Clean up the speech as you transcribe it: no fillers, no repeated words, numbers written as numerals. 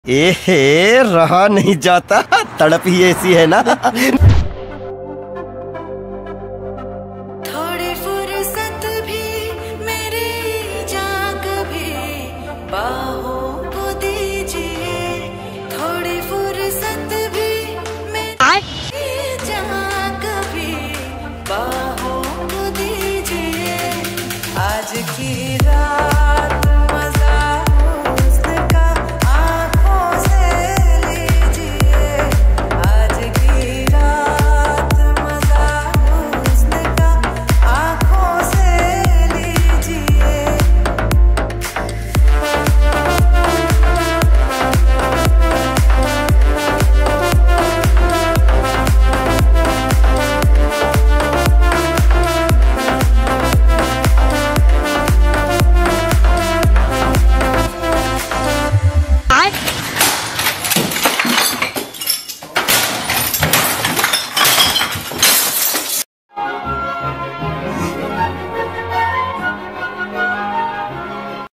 एहे रहा नहीं जाता, तड़प ही ऐसी है ना। थोड़ी फुर्सत भी मेरी जान कभी बाहों को दीजिए, थोड़ी फुर्सत भी मेरी जान कभी बाहों को दीजिए। आज की रात